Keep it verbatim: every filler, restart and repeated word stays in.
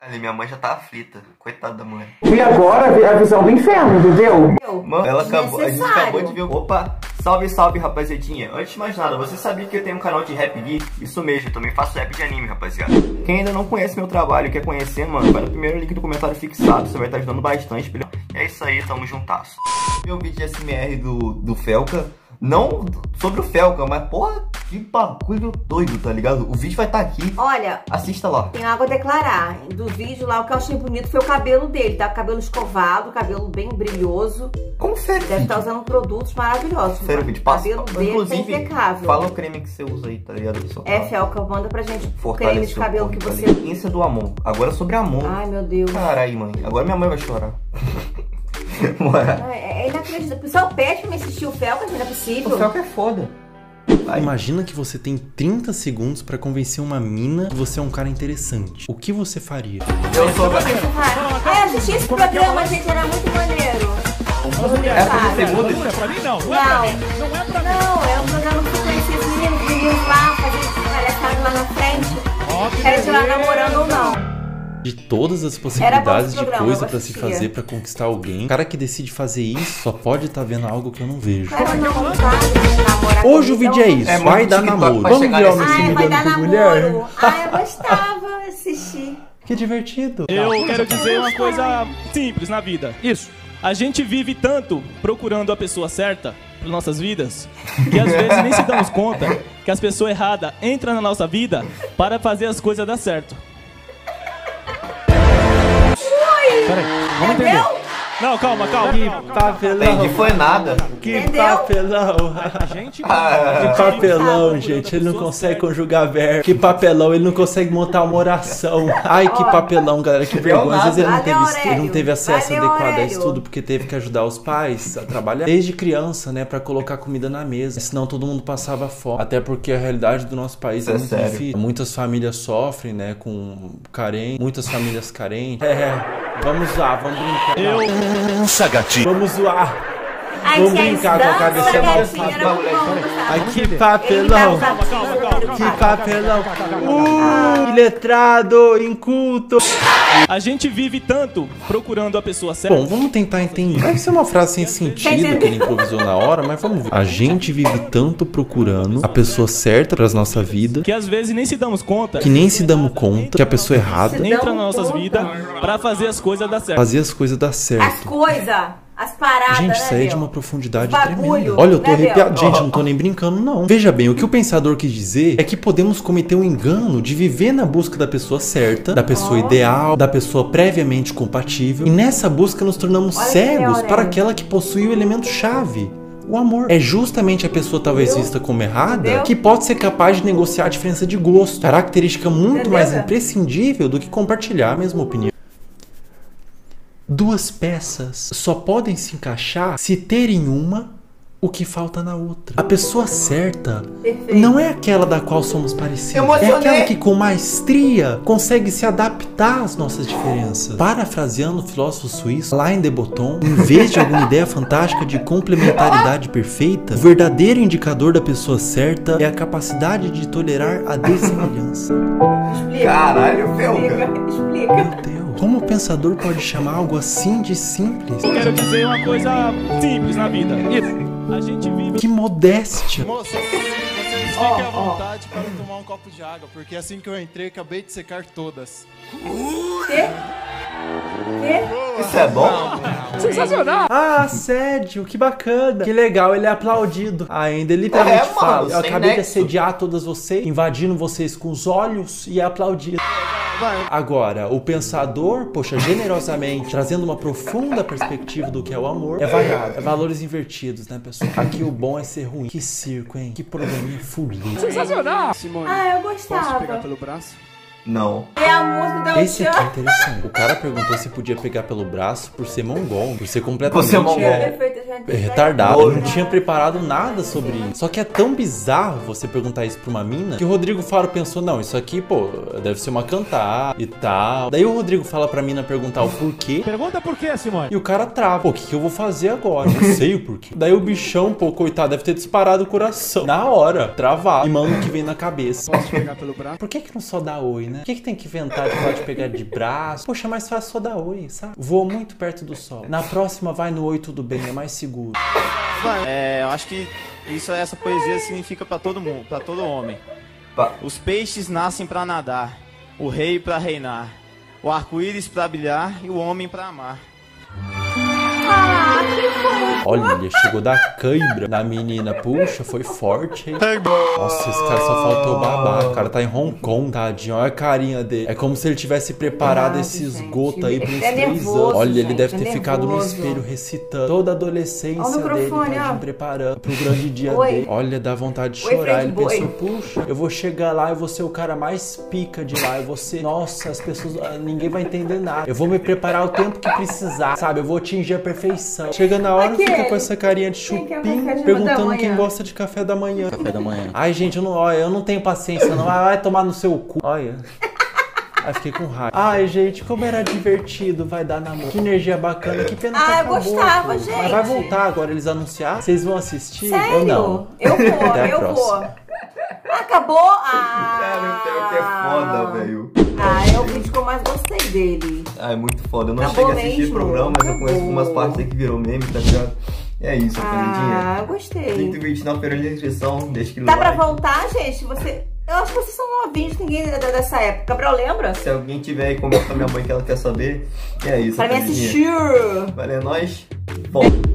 Ali, minha mãe já tá aflita. Coitada da mulher. E agora a visão do inferno, entendeu? Mano, ela acabou, a gente acabou de ver. Opa, salve, salve, rapaziadinha. Antes de mais nada, você sabia que eu tenho um canal de rap geek? Isso mesmo, eu também faço rap de anime, rapaziada. Quem ainda não conhece meu trabalho e quer conhecer, mano, vai no primeiro link do comentário fixado. Você vai estar ajudando bastante, beleza? É isso aí, tamo juntasso. Meu vídeo de S M R do, do Felca. Não sobre o Felca, mas porra, que bagulho doido, tá ligado? O vídeo vai estar aqui. Olha, assista lá. Tem algo a declarar. Do vídeo lá, o que eu achei bonito foi o cabelo dele, tá? Cabelo escovado, cabelo bem brilhoso. Confere. Deve estar usando produtos maravilhosos. Confere o vídeo. Passa. O cabelo dele inclusive, é impecável. Fala o creme que você usa aí, tá ligado? É, Felca, manda pra gente o creme de cabelo que você... Isso é do Amon. Agora sobre Amon. Ai, meu Deus. Caralho, mãe. Agora minha mãe vai chorar. É, é inacreditável. O pessoal pede pra me assistir o Felca, não é possível. O Felca é foda. Vai. Imagina que você tem trinta segundos pra convencer uma mina que você é um cara interessante. O que você faria? Eu sou... Ah, eu assisti esse programa, gente, era muito maneiro. É pra segundos? Não é pra mim, não. Não, não é pra mim. Não é pra mim. Não, é um programa que conhecia os meninos, os meninos lá, fazendo palhaçada lá na frente. Quero se lá namorando ou não. De todas as possibilidades de programa, coisa pra se fazer pra conquistar alguém, o cara que decide fazer isso só pode estar tá vendo algo que eu não vejo. Cara, não, não vai, hoje o vídeo é isso, é vai dar namoro. Vamos ver homem se mudando por mulher? Ah, eu gostava de assistir. Que divertido. Eu quero dizer uma coisa simples na vida. Isso. A gente vive tanto procurando a pessoa certa para nossas vidas, que às vezes nem se damos conta que as pessoas erradas entram na nossa vida para fazer as coisas dar certo. Peraí, vamos entender. Não, calma, calma. Que papelão. Entendi, foi nada. Que Entendeu? papelão. Gente, Ah, que papelão, gente. Ele não consegue conjugar verbo. Que papelão, ele não consegue montar uma oração. Ai, que papelão, galera. Que vergonha. Às vezes ele não teve, ele não teve acesso Valeu, adequado a Aurélio. estudo porque teve que ajudar os pais a trabalhar desde criança, né? Pra colocar comida na mesa. Senão todo mundo passava fome. Até porque a realidade do nosso país Isso é é muito sério. difícil. Muitas famílias sofrem, né? Com carência. Muitas famílias carentes. É. Vamos lá, vamos brincar. Eu... Dança, gatinho. Vamos zoar. Ai, Vamos gente, brincar com a cabeça dança, da gatinho, era muito bom, gostava. Ai, que Ele papelão. tava- Calma, calma, Que papelão. Uh, iletrado, inculto. A gente vive tanto procurando a pessoa certa. Bom, vamos tentar entender. Deve ser uma frase sem sentido que ele improvisou na hora, mas vamos ver. A gente vive tanto procurando a pessoa certa pra nossa vida, Que às vezes nem se damos conta que nem se damos conta que a pessoa errada entra nas nossas vidas para fazer as coisas dar certo. fazia as coisas dar As certo. coisas, as paradas, Gente, né, isso aí é de Bel? uma profundidade Bagulho, tremenda. Olha, eu tô né, Bel? arrepiado. Gente, eu não tô nem brincando, não. Veja bem, o que o pensador quis dizer é que podemos cometer um engano de viver na busca da pessoa certa, da pessoa ideal, da pessoa previamente compatível. E nessa busca nos tornamos Olha que cegos Aurélio. para aquela que possui o elemento-chave. O amor. É justamente a pessoa talvez Entendeu? vista como errada Entendeu? que pode ser capaz de negociar a diferença de gosto. Característica muito Entendeu, mais Bel? imprescindível do que compartilhar a mesma opinião. Duas peças só podem se encaixar se terem uma o que falta na outra. A pessoa certa Perfeito. não é aquela da qual somos parecidos. É Emocionei. aquela que com maestria consegue se adaptar às nossas diferenças. Parafraseando o filósofo suíço Alain de Botton, em vez de alguma ideia fantástica de complementaridade perfeita, o verdadeiro indicador da pessoa certa é a capacidade de tolerar a dessemelhança. Explica. Caralho, Felca. Explica, explica. Meu Deus, como o pensador pode chamar algo assim de simples? Eu quero dizer uma coisa simples na vida. Isso. A gente vive... Que modéstia! Moça, vocês fiquem Ó, à ó. vontade para tomar um copo de água, porque assim que eu entrei, acabei de secar todas. Quê? Quê? Isso é bom? Sensacional! Ah, assédio, que bacana. Que legal, ele é aplaudido. Ainda ele literalmente É, mano, fala. Eu sem acabei de nexo. assediar todas vocês, invadindo vocês com os olhos e é aplaudido. Agora, o pensador, poxa, generosamente, trazendo uma profunda perspectiva do que é o amor, é vaiado. É valores invertidos, né, pessoal? Aqui o bom é ser ruim. Que circo, hein? Que programinha fulido. Sensacional! Simone, Ah, eu posso te pegar gostava. pelo braço? Não. É a música da Esse aqui é Ocean. interessante. O cara perguntou se podia pegar pelo braço por ser mongol, por ser completamente... Por ser mongol. é, Perfeito, já... É retardado, eu não tinha preparado nada sobre isso. Só que é tão bizarro você perguntar isso pra uma mina, que o Rodrigo Faro pensou, não, isso aqui, pô, deve ser uma cantar e tal. Daí o Rodrigo fala pra mina perguntar o porquê. Pergunta por quê, Simone? E o cara trava. Pô, o que, que eu vou fazer agora? Não sei o porquê. Daí o bichão, pô, coitado, deve ter disparado o coração. Na hora, travar. E manda o que vem na cabeça. Posso pegar pelo braço? Por que que não só dá oi, né? Por que que tem que inventar de pode pegar de braço? Poxa, mais fácil só dar oi, sabe? Voa muito perto do sol. Na próxima vai no oi, tudo bem, é mais seguro. É, eu acho que isso, essa poesia significa pra todo mundo, pra todo homem. Os peixes nascem pra nadar, o rei pra reinar, o arco-íris pra brilhar e o homem pra amar. Ah, que fofo. Olha, chegou da cãibra na menina. Puxa, foi forte, hein? Nossa, esse cara só faltou babar. O cara tá em Hong Kong, tadinho. Olha a carinha dele. É como se ele tivesse preparado esse esgoto aí por uns três anos. Olha, ele deve ter ficado no espelho recitando toda a adolescência dele, tadinho, preparando pro grande dia dele. Olha, dá vontade de chorar. Ele pensou, puxa, eu vou chegar lá, eu vou ser o cara mais pica de lá. Eu vou ser, nossa, as pessoas, ninguém vai entender nada. Eu vou me preparar o tempo que precisar, sabe? Eu vou atingir a perfeição. Chega na hora, fica com essa carinha de chupim, perguntando quem gosta de café da manhã. Café da manhã. Ai, gente, eu não, olha, eu não tenho paciência, não. Vai tomar no seu cu. Olha. Aí fiquei com raiva. Ai, gente, como era divertido, vai dar namoro. Que energia bacana, que pena que Ah, eu acabou, gostava, pô. gente. Mas vai voltar agora, eles anunciar? Vocês vão assistir? Sério? Ou não? Eu vou, Até a eu próxima. vou. Acabou? Ah! Cara, o pior que é foda, velho. Ah, é o vídeo que eu mais gostei dele. Ah, é muito foda. Eu não Acabou cheguei a assistir mesmo? o programa, mas eu Acabou. conheço algumas partes aí que virou meme, tá ligado? É isso, família. Ah, eu gostei. Link do vídeo na feira de inscrição, deixa aquele Dá pra like. voltar, gente? Você... Eu acho que vocês são novinhos, ninguém da- dessa época. Gabriel, lembra? Se alguém tiver aí, comenta pra minha mãe que ela quer saber. E é isso, Pra me família. assistir. Valeu, é nóis. Bom.